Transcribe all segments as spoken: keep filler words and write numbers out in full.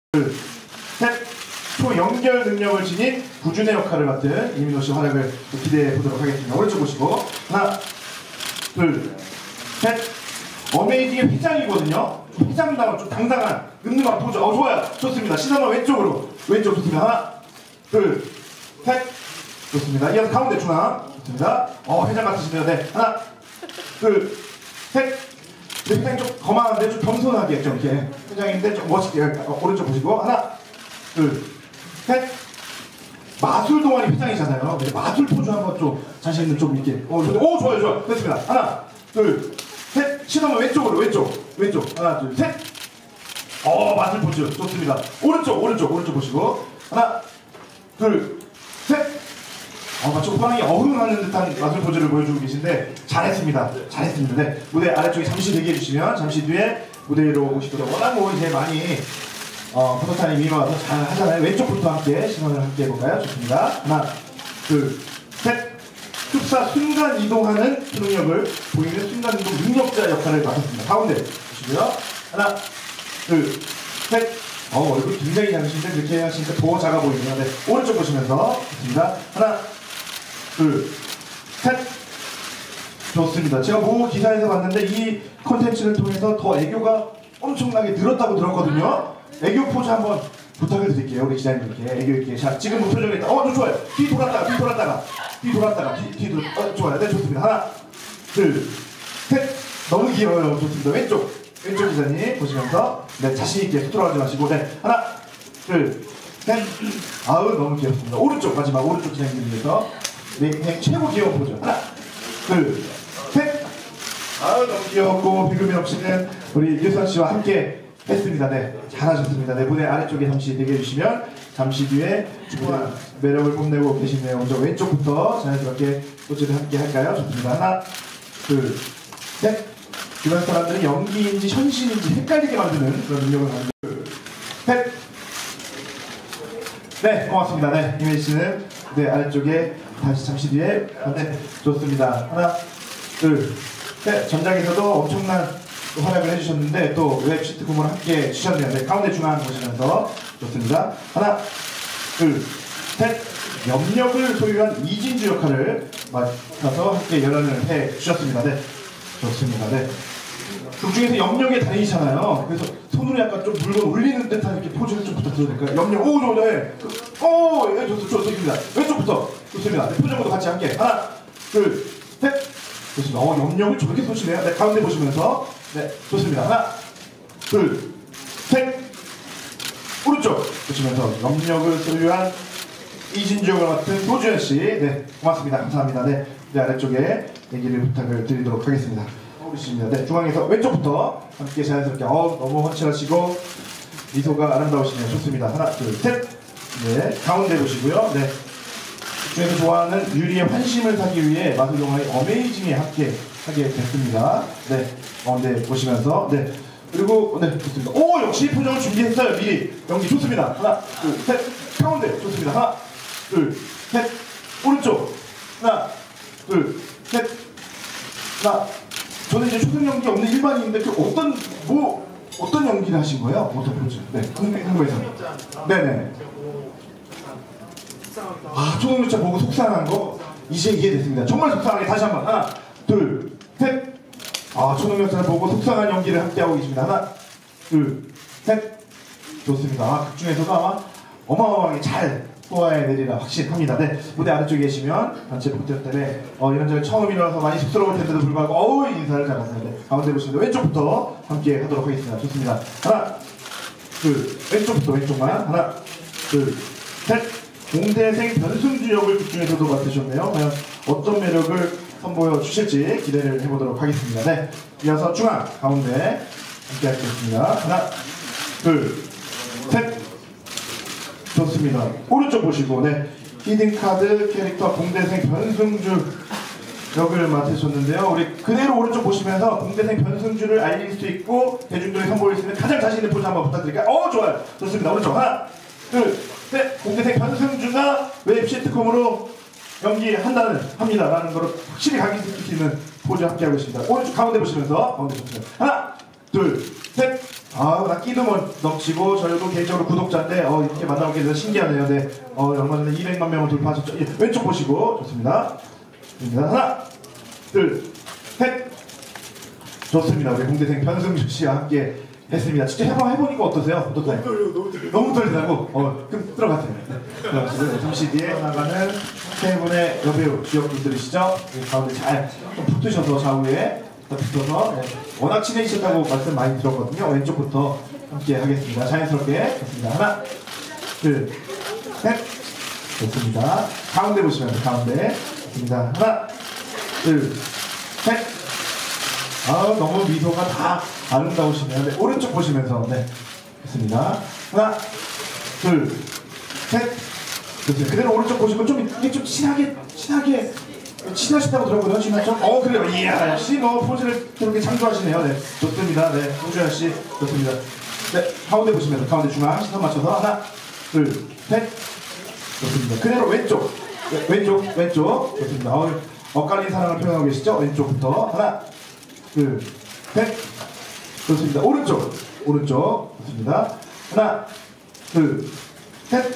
셋, 초연결 능력을 지닌 구준의 역할을 맡은 이민호 씨 활약을 기대해 보도록 하겠습니다. 오른쪽 보시고 하나, 둘, 셋. 어메이징의 회장이거든요. 회장다운 좀 당당한 늠름한 포즈. 어 좋아요. 좋습니다. 시선만 왼쪽으로. 왼쪽 좋습니다. 하나, 둘, 셋. 좋습니다. 이어서 가운데 중앙. 좋습니다. 어 회장 같으시네요. 네. 하나, 둘, 셋. 네, 회장이 좀 거만한데 좀 겸손하게 좀 이렇게 회장인데 좀 멋있게 어, 오른쪽 보시고 하나, 둘, 셋. 마술 동아리 회장이잖아요. 네, 마술 포즈 한번 좀 자신 있는 좀 이렇게. 어, 오 좋아요, 좋아요. 됐습니다. 하나, 둘, 셋. 시선은 왼쪽으로 왼쪽, 왼쪽. 하나, 둘, 셋. 어 마술 포즈 좋습니다. 오른쪽, 오른쪽, 오른쪽 보시고 하나, 둘, 셋. 어, 마치 호랑이 어흥하는 듯한 마술 포즈를 보여주고 계신데 잘했습니다. 잘했습니다. 네. 무대 아래쪽에 잠시 대기해 주시면 잠시 뒤에 무대로 오시고요. 워낙 뭐 이제 많이 어, 포토타임 이어와서 잘 하잖아요. 왼쪽부터 함께 시선을 함께 해볼까요? 좋습니다. 하나, 둘, 셋. 흡사 순간 이동하는 초능력을 보이는 순간 이동 능력자 역할을 맡았습니다. 가운데 보시고요. 하나, 둘, 셋. 어, 얼굴 굉장히 작으신데 그렇게 하시니까 더 작아 보이네요. 네. 오른쪽 보시면서 좋습니다. 하나, 둘, 셋. 좋습니다. 제가 모 기사에서 봤는데 이 콘텐츠를 통해서 더 애교가 엄청나게 늘었다고 들었거든요. 애교 포즈 한번 부탁을 드릴게요. 우리 기자님들께 애교 있게. 자, 지금 뭐 표정이 있다. 어, 저 좋아요. 뒤 돌았다가, 뒤 돌았다가, 뒤 돌았다가, 뒤, 뒤 돌, 어, 좋아요. 네, 좋습니다. 하나, 둘, 셋. 너무 귀여워요. 좋습니다. 왼쪽, 왼쪽 기자님 보시면서 네, 자신 있게 휘둘러가지 마시고, 네, 하나, 둘, 셋. 아우, 너무 귀엽습니다. 오른쪽 마지막 오른쪽 기자님들 위해서 네, 그냥 최고 귀여운 포즈. 하나, 둘, 셋. 아우, 너무 귀엽고 비금이 없이는 우리 유선 씨와 함께 했습니다. 네, 잘하셨습니다. 네, 무대 아래쪽에 잠시 대기해 주시면 잠시 뒤에 충분한 매력을 뽐내고 계시네요. 먼저 왼쪽부터 자연스럽게 포즈를 함께 할까요? 좋습니다. 하나, 둘, 셋. 주변 사람들은 연기인지 현실인지 헷갈리게 만드는 그런 능력을 가지고 둘, 셋. 네, 고맙습니다. 네, 이메지 씨는 네 아래쪽에 다시 잠시 뒤에 네, 좋습니다. 하나, 둘, 셋. 전작에서도 엄청난 활약을 해주셨는데 또 웹 시트콤을 함께 주셨네요. 네, 가운데 중앙 보시면서 좋습니다. 하나, 둘, 셋. 염력을 소유한 이진주 역할을 맡아서 함께 연연을 해 주셨습니다. 네, 좋습니다. 네. 극 중에서 염력의 달인이잖아요. 그래서 손으로 약간 좀 물건 올리는 듯한 이렇게 포즈를 좀 부탁드려도 될까요? 염력, 오, 좋네. 오, 예, 좋, 좋습니다. 왼쪽부터 좋습니다. 네, 표정부터 같이 함께. 하나, 둘, 셋. 좋습니다. 어, 염력을 저렇게 쏘시네요. 네, 가운데 보시면서. 네, 좋습니다. 하나, 둘, 셋. 오른쪽 보시면서 염력을 소유한 이진주 역을 맡은 소주현 씨. 네, 고맙습니다. 감사합니다. 네, 네 아래쪽에 얘기를 부탁을 드리도록 하겠습니다. 오르십니다. 네, 중앙에서 왼쪽부터 함께 자연스럽게. 어, 너무 훤칠하시고 미소가 아름다우시네요. 좋습니다. 하나, 둘, 셋. 네, 가운데 보시고요. 네. 중에서 좋아하는 유리의 환심을 사기 위해 마술 동아리 어메이징에 함께 하게 됐습니다. 네, 가운데 보시면서 네, 그리고 네, 좋습니다. 오, 역시 표정을 준비했어요. 미리 연기 좋습니다. 하나, 둘, 셋. 가운데 좋습니다. 하나, 둘, 셋. 오른쪽 하나, 둘, 셋. 하나. 저는 이제 초등 연기 없는 일반인인데 그 어떤 뭐 어떤 연기를 하신 거예요? 어떤 포즈? 네, 한국에서. 네네. 아, 초능력자 보고 속상한 거 이제 이해됐습니다. 정말 속상하게 다시 한번 하나, 둘, 셋. 아, 초능력자를 보고 속상한 연기를 함께 하고 계십니다. 하나, 둘, 셋. 좋습니다. 아, 극 중에서도 아마 어마어마하게 잘 소화해내리라 확신합니다. 네, 무대 아래쪽에 계시면 단체 포트 때문에 어, 이런저런 처음이라서 많이 쑥스러울 텐데도 불구하고 어우 인사를 잘하세요. 네, 가운데 보시면 왼쪽부터 함께 하도록 하겠습니다. 좋습니다. 하나, 둘, 왼쪽부터 왼쪽만. 하나, 둘, 셋. 공대생 변승주 역을 극 중에서도 맡으셨네요. 과연 어떤 매력을 선보여 주실지 기대를 해보도록 하겠습니다. 네, 이어서 중앙 가운데 함께 하겠습니다. 하나, 둘, 셋. 좋습니다. 오른쪽 보시고 네, 히든카드 캐릭터 공대생 변승주 역을 맡으셨는데요. 우리 그대로 오른쪽 보시면서 공대생 변승주를 알릴 수 있고 대중들에 선보일 수 있는 가장 자신 있는 포즈 한번 부탁드릴까요? 어, 좋아요. 좋습니다. 오른쪽 하나, 둘, 셋. 공대생 변승주가 웹 시트콤으로 연기한다는 합니다라는 걸 확실히 각인시키는 포즈 함께 하고 있습니다. 오른쪽 가운데 보시면서 가운데 보시면 하나, 둘, 셋. 아, 나 끼도 뭐 넘치고 저희도 개인적으로 구독자인데 어, 이렇게 만나보게 돼서 신기하네요. 네, 어, 얼마 전에 이백만 명을 돌파하셨죠. 예, 왼쪽 보시고 좋습니다. 좋습니다. 하나, 둘, 셋. 좋습니다. 우리 공대생 변승주 씨와 함께 했습니다. 직접 해봐 해보니까 어떠세요? 어떠세요? 너무 떨려. 너무 떨리다고? 어, 그럼 들어가세요. 네. 들어가시고요. 잠시 뒤에 나가는 세 분의 여배우 기억분들이시죠? 네, 가운데 잘 붙으셔서 좌우에 붙어서 네. 워낙 친해지셨다고 말씀 많이 들었거든요. 왼쪽부터 함께 하겠습니다. 자연스럽게 좋습니다. 하나, 둘, 셋. 좋습니다. 가운데 보시면 돼요. 가운데 좋습니다. 하나, 둘, 셋. 아, 너무 미소가 다 아름다우시네요. 네, 오른쪽 보시면서 네, 좋습니다. 하나, 둘, 셋. 좋습니다. 그대로 오른쪽 보시면 좀 이게 좀 친하게 친하게 친하시다고 들었거든요. 친하죠? 어, 그래요. 이야, 역시 뭐 포즈를 그렇게 창조하시네요. 네, 좋습니다. 네, 홍주현 씨 좋습니다. 네, 가운데 보시면서 가운데 중앙 시선 맞춰서 하나, 둘, 셋. 좋습니다. 그대로 왼쪽, 네, 왼쪽, 왼쪽 좋습니다. 어, 엇갈린 사랑을 표현하고 계시죠? 왼쪽부터 하나, 둘, 셋. 좋습니다. 오른쪽, 오른쪽. 좋습니다. 하나, 둘, 셋.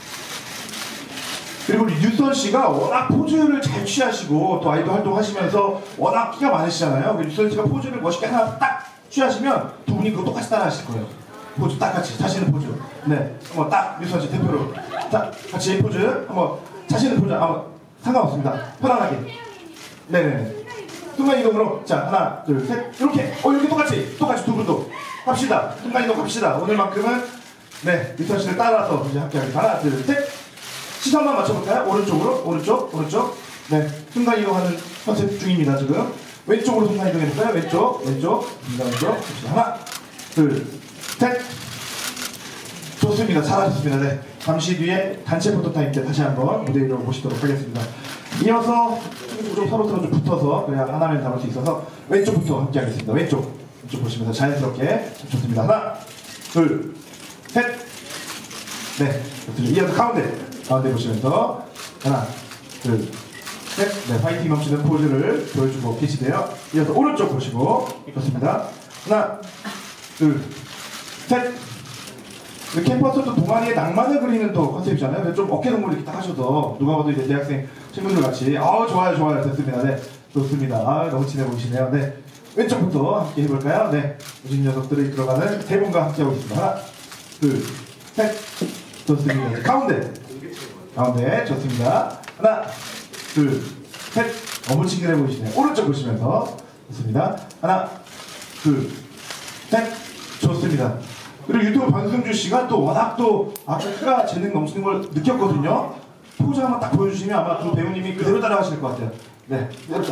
그리고 우리 유선 씨가 워낙 포즈를 잘 취하시고 또 아이돌 활동하시면서 워낙 끼가 많으시잖아요. 유선 씨가 포즈를 멋있게 하나 딱 취하시면 두 분이 그거 똑같이 따라 하실 거예요. 포즈 딱 같이, 자신의 포즈. 네. 한번 딱 유선 씨 대표로. 자, 같이 포즈. 한번 자신의 포즈. 한번 상관없습니다. 편안하게. 네네. 순간 이동으로 자 하나 둘 셋 이렇게 어 이렇게 똑같이 똑같이 두 분도 합시다. 순간 이동 합시다. 오늘만큼은 네 유선 씨를 따라서 이제 함께 하겠습니다. 하나 둘 셋 시선만 맞춰볼까요? 오른쪽으로 오른쪽 오른쪽 네 순간 이동하는 컨셉 중입니다. 지금 왼쪽으로 순간 이동해볼까요? 왼쪽 왼쪽 순간 왼쪽 하나 둘 셋 좋습니다. 잘하셨습니다. 네 잠시 뒤에 단체 포토타임 때 다시 한번 무대 위로 모시도록 하겠습니다. 이어서 좀 서로 서로 좀 붙어서 그래야 하나를 담을 수 있어서 왼쪽부터 함께 하겠습니다. 왼쪽 왼쪽 보시면서 자연스럽게 좋습니다. 하나 둘 셋 네 좋습니다. 이어서 가운데 가운데 보시면서 하나 둘 셋 네 파이팅 넘치는 포즈를 보여주고 계시대요. 이어서 오른쪽 보시고 좋습니다. 하나 둘 셋 그 캠퍼스도 동아리에 낭만을 그리는 또 컨셉이잖아요. 좀 어깨동무 이렇게 딱 하셔도 누가 봐도 이제 대학생 친구들 같이 아 좋아요 좋아요 됐습니다. 네 좋습니다. 아 너무 친해 보이시네요. 네 왼쪽부터 함께 해볼까요? 네 우진 녀석들이 들어가는 세 분과 함께 하고 있습니다. 하나 둘 셋 좋습니다. 네, 가운데 가운데 좋습니다. 하나 둘 셋 너무 친근해 보이시네요. 오른쪽 보시면서 좋습니다. 하나 둘 셋 좋습니다. 그리고 유튜브 변승주 씨가 또 워낙 또 아까 재능 넘치는 걸 느꼈거든요. 포즈 한번 딱 보여주시면 아마 그 배우님이 그대로 따라하실 것 같아요. 네,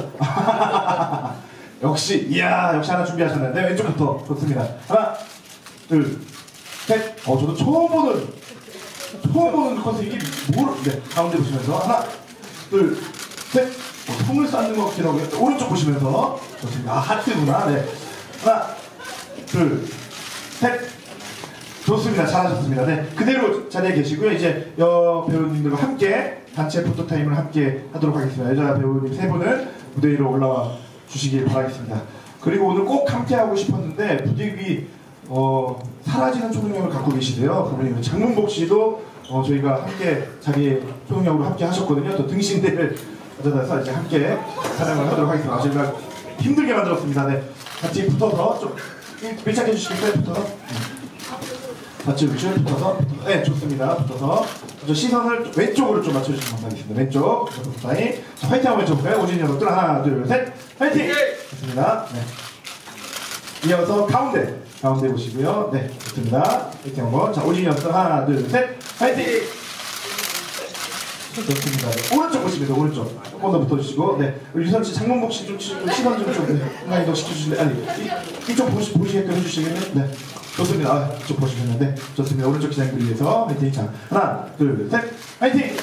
역시 이야 역시 하나 준비하셨는데 왼쪽부터 좋습니다. 하나, 둘, 셋. 어 저도 처음 보는 처음 보는 컨셉이 뭘? 네, 가운데 보시면서 하나, 둘, 셋. 어, 손을 쌓는 것 같기도 하고요. 오른쪽 보시면서 좋습니다. 아 하트구나. 네, 하나, 둘, 셋. 좋습니다. 잘하셨습니다. 네, 그대로 자리에 계시고요. 이제 여 배우님들과 함께 단체 포토타임을 함께 하도록 하겠습니다. 여자 배우님 세 분을 무대 위로 올라와 주시길 바라겠습니다. 그리고 오늘 꼭 함께 하고 싶었는데 부디 위 어, 사라지는 초능력을 갖고 계시대요. 그분이 장문복 씨도 어, 저희가 함께 자기 초능력으로 함께 하셨거든요. 또 등신대를 가져다서 이제 함께 촬영을 하도록 하겠습니다. 저희가 힘들게 만들었습니다. 네, 같이 붙어서 좀 밀착해 주시겠어요? 붙어서. 같이 위치를 붙어서, 네 좋습니다. 붙어서 저 시선을 왼쪽으로 좀 맞춰주시면 감사하겠습니다. 왼쪽 사인 화이팅 한번 외쳐볼까요? 오진 녀석들 하나 둘 셋 화이팅! 좋습니다. 네. 이어서 가운데 가운데 보시고요. 네 좋습니다. 화이팅 한번. 자 오진 녀석들 하나 둘 셋 화이팅! 좋습니다. 네. 오른쪽 보시면서 오른쪽 조금 더 붙어주시고 네 우리 유선씨 장문복 씨 좀 시선 좀좀 순간 이동 시켜주실래요? 아니 이, 이쪽 보시, 보시게끔 해주시겠네요? 네 좋습니다. 아, 이쪽 보시겠는데 좋습니다. 오른쪽 기장들 위해서 화이팅. 자 하나 둘 셋 화이팅!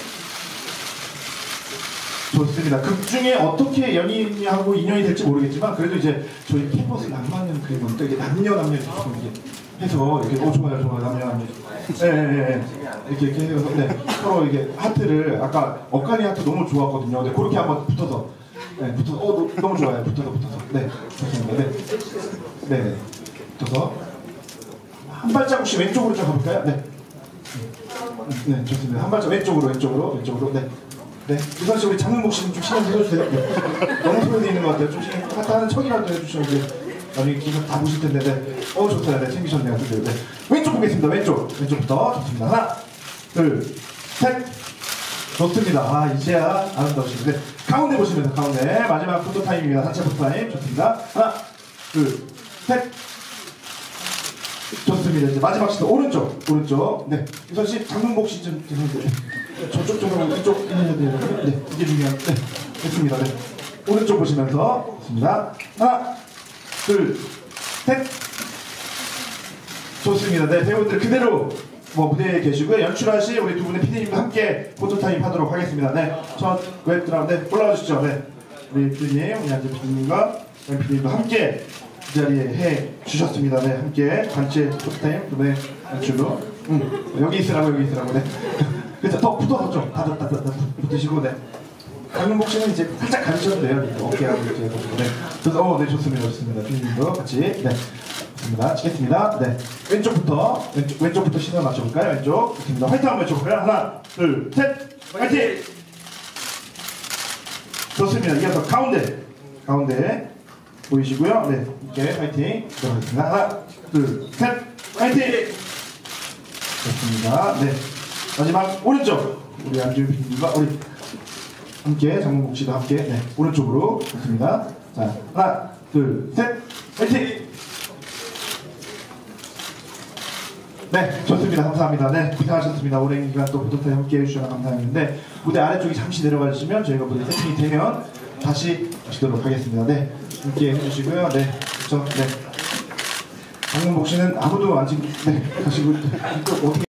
좋습니다. 극 중에 어떻게 연인하고 인연이 될지 모르겠지만 그래도 이제 저희 캠퍼스 낭만은 그리고 또 이게 남녀 남녀 이렇게 해서 이렇게 오 좋아요 좋아요 남녀 남녀 네네네 이렇게 이렇게 해서 네 서로 이게 하트를 아까 엇갈리 하트 너무 좋았거든요. 네 그렇게 한번 붙어서 네 붙어서 어 너, 너무 좋아요. 붙어서 붙어서 네 좋습니다. 네 네 붙어서 한 발자국씩 왼쪽으로 좀 가볼까요? 네. 네, 좋습니다. 한 발짝 왼쪽으로, 왼쪽으로, 왼쪽으로. 네. 네. 유선 씨, 우리 장문 목신 좀 신경 써주세요. 네. 너무 소리도 있는 것 같아요. 좀 신경, 하다 하는 척이라도 해주시면 이제 나중에 기사 다 보실 텐데, 네. 어, 좋다. 네, 챙기셨네요. 네. 왼쪽 보겠습니다. 왼쪽. 왼쪽부터. 좋습니다. 하나, 둘, 셋. 좋습니다. 아, 이제야 아름다우시는데. 가운데 보시면서, 가운데. 마지막 포토타임입니다. 단체 포토타임. 좋습니다. 하나, 둘, 셋. 좋습니다. 이제 마지막 시도 오른쪽, 오른쪽. 네, 유선 씨 장문복 씨 좀 죄송한데 저쪽 쪽으로 이쪽 있는 데요. 네, 이게 중요한. 네, 됐습니다. 네, 오른쪽 보시면서 좋습니다. 하나, 둘, 셋. 좋습니다. 네, 배우들 그대로 뭐 무대에 계시고요. 연출하시 우리 두 분의 피디님과 함께 포토타임 하도록 하겠습니다. 네, 첫 웹드라마 네, 올라와 주시죠. 네, 우리 피디님, 우리 안재 피디님과 연 피디님과 함께 이 자리에 해 주셨습니다. 네, 함께 단체 포토타임 네, 연출로 음, 여기 있으라고 여기 있으라고 네. 그래서 더 붙어서 좀 다들 다들 붙으시고 네. 강민복 씨는 이제 살짝 가르쳐도 돼요. 어깨하고 이제 네. 그래서 어, 네 좋습니다, 좋습니다. 피디님도 같이 네, 좋습니다. 치겠습니다. 네, 왼쪽부터 왼쪽 왼쪽부터 시선 맞춰볼까요? 왼쪽 좋습니다. 화이팅 한번 외쳐볼까요? 하나, 둘, 셋, 화이팅! 좋습니다. 이어서 가운데 가운데. 보이시고요. 네, 이렇게 파이팅 들어가겠습니다. 하나, 둘, 셋, 파이팅! 좋습니다. 네, 마지막 오른쪽 우리 안지훈 피디님과 우리 함께 장문복 씨도 함께 네, 오른쪽으로 좋습니다. 자, 하나, 둘, 셋, 파이팅! 네, 좋습니다. 감사합니다. 네, 고생하셨습니다. 오랜 기간 또 포토타임 함께 해주셔서 감사했는데 무대 아래쪽에 잠시 내려가 주시면 저희가 무대 세팅이 되면 다시 오시도록 하겠습니다. 네, 함께 해주시고요. 네, 그렇죠. 네, 장문복 씨는 아무도 아직 네 가시고 또 어떻게